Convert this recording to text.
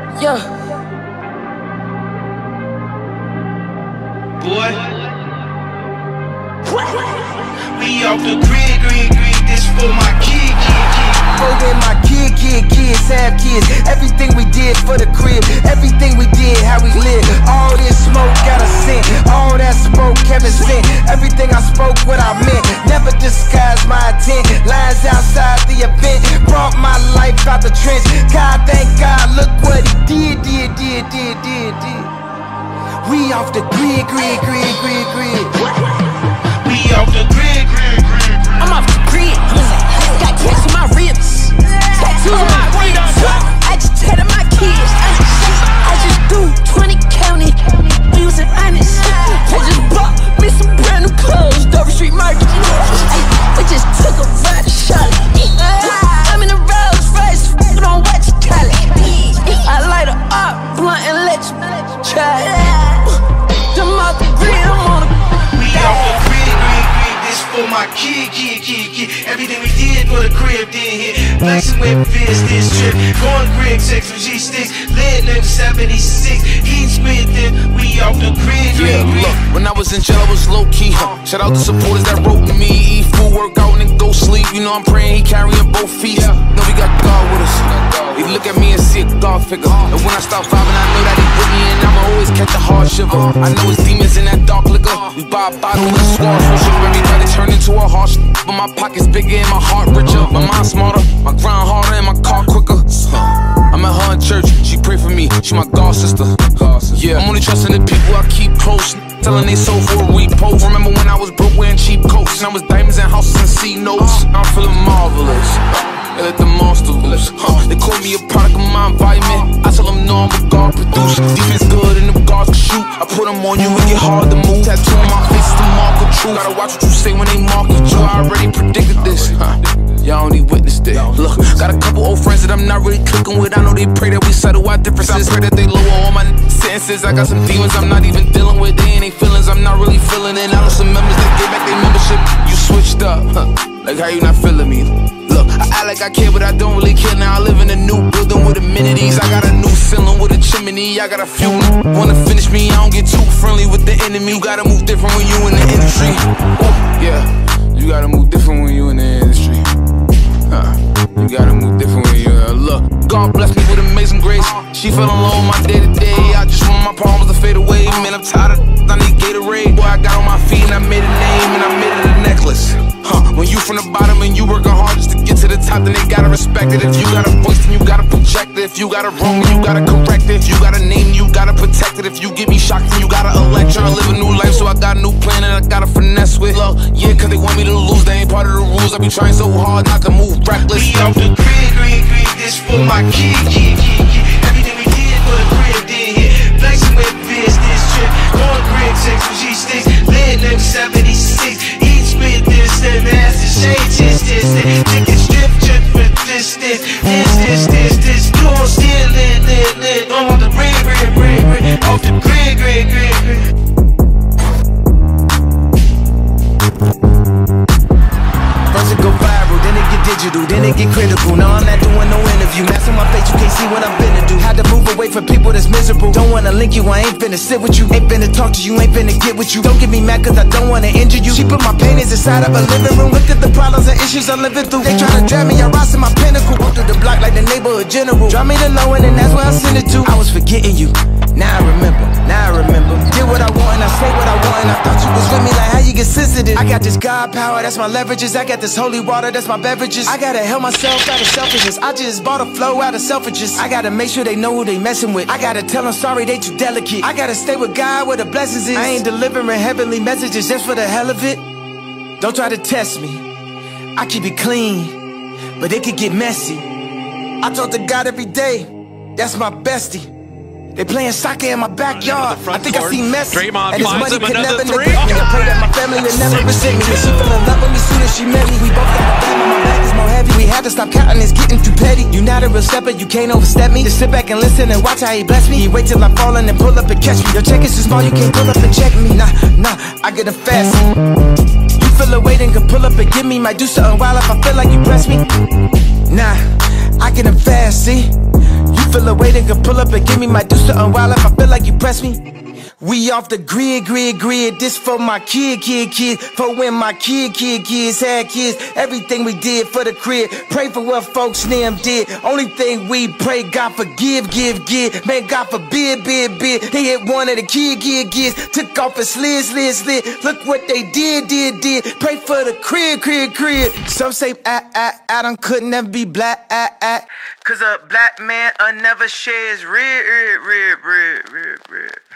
Yeah. Boy, we off the grid, this for my kid. Oh yeah, my kids have kids. Everything we did for the crib, everything we did, how we live. All this smoke got a scent, all that smoke Kevin sent. Everything I spoke, what I meant, never disguised my intent. Lines outside the event, brought my life out the trench. God, thank God, look what he did. We off the grid. We off the grid. I'm off the grid. Got cancer in my ribs, tattoos on my ribs. I just tatted my kids. I just do 20 county. We was honest. I just bought me some brand new clothes, Dover Street Market. We just took a ride to Charlotte. I'm in the Rolls Royce, don't watch it, call it. I light her up, blunt and let you try it. Them off the grid, I'm on the. We off the grid, this for my kid. Everything we did for the crib did hit. Flexing with Fizz this trip. Going grid, sex with G-Sticks. Lit in 76. Eat spit then we off the grid. Yeah, look, when I was in jail, I was low-key. Shout out to supporters that wrote to me. Eat food, work out, and then go sleep. You know I'm praying he carrying both feet. Know we got God with us. He look at me and see a God figure. And when I start vibing, I know that he with me. And I'ma always catch a hard shiver. I know it's demons in that dark liquor. We buy a bottle and swore. So everybody turn into a harsh. But my pocket's bigger and my heart richer. My mind smarter, my grind harder and my car quicker. I'm at her in church, she pray for me, she my God sister. Yeah, I'm only trusting the people I keep close. Telling they sold for a repost. Remember when I was broke wearing cheap coats, and I was diamonds and houses and C notes. I'm feeling marvelous. They let the monster loose. They call me a product of my environment. I tell them no, I'm a God producer. Defense good and them guards can shoot. I put them on you, it get hard to move. Tattoo on my face is the mark of truth. Gotta watch what you say when they market you. I already predicted this. Y'all only witnessed it. Look, got a couple old friends that I'm not really clicking with. I know they pray that we settle our differences. I pray that they lower all my sentences. I got some demons I'm not even dealing with. They ain't they feelings, I'm not really feeling it. I know some members that get back their membership. You switched up, like how you not feeling me? Look, I act like I care, but I don't really care. Now I live in a new building with amenities. I got a new ceiling with a chimney. I got a few wanna finish me. I don't get too friendly with the enemy. You gotta move different when you in the industry. Yeah, you gotta move different when you in the industry. You gotta move different when you look. God bless me with amazing grace. She fell in love with my day to day. I just want my problems to fade away. Man, I'm tired of I need Gatorade. Boy, I got on my feet and I made a name and I made it a necklace. When you from the bottom and you working hard just to get to the top, then they gotta respect it. If you got a voice, then you gotta project it. If you got a wrong, then you gotta correct it. If you got a name, you gotta protect it. If you get me shocked, then you gotta elect. Tryna live a new life, so I got a new plan and I gotta finesse with love. Yeah, cause they want me to lose, they ain't part of the rules. I be trying so hard not to move reckless. We off the grid, this for my kid. Everything we did for the crib did hit. Flexing with Fizz this trip. Going grid, sex with G-Sticks. Lit in 76. Eat spit this, then master shade, this. Niggas drip with this. You on still lit. I'm on the grid. Off the grid. First it go viral, then it get digital, then it get critical. Now I'm not doing no interview. Mask on my face, you can't see what I'm finna do. Had to move away from people that's miserable. Don't wanna link you, I ain't finna sit with you. Ain't finna talk to you, ain't finna get with you. Don't get me mad cause I don't wanna injure you. She put my paintings inside of a living room. Look at the problems and issues I'm living through. They tryna drag me, I rise to my pinnacle. Walk through the block like the neighborhood general. Drop me the low end and that's where I send it to. I was forgetting you, now I remember. Did what I want and I say what I want. And I thought you was with me, like how you get sensitive. I got this God power, that's my leverages. I got this holy water, that's my beverages. I gotta help myself out of selfishness. I just bought a flow out of selfishness. I gotta make sure they know who they messing with. I gotta tell them sorry, they too delicate. I gotta stay with God where the blessings is. I ain't delivering heavenly messages just for the hell of it. Don't try to test me, I keep it clean, but it could get messy. I talk to God every day, that's my bestie. They playing soccer in my backyard. I think I see Messi, and his money could never neglect me. I pray that my family would never resent me. She fell in love with me soon as she met me. We both got a flame on my back is more heavy. We had to stop counting, it's getting too petty. You not a real stepper, you can't overstep me. Just sit back and listen and watch how he bless me. He wait till I fall and then pull up and catch me. Your check is too small, you can't pull up and check me. Nah, I get a fast. You feel a weight and can pull up and give me. Might do something wild if I feel like you press me. Nah, I get him fast, see. You feel a way, then can pull up and give me my deuce to unwild if I feel like you press me. We off the grid. This for my kids. For when my kids had kids. Everything we did for the crib. Pray for what folks them did. Only thing we pray, God forgive, give. Man, God forbid, bid. They hit one of the kids. Took off a slid. Look what they did. Pray for the crib. Some say Adam could never be black. Cause a black man never shares rib.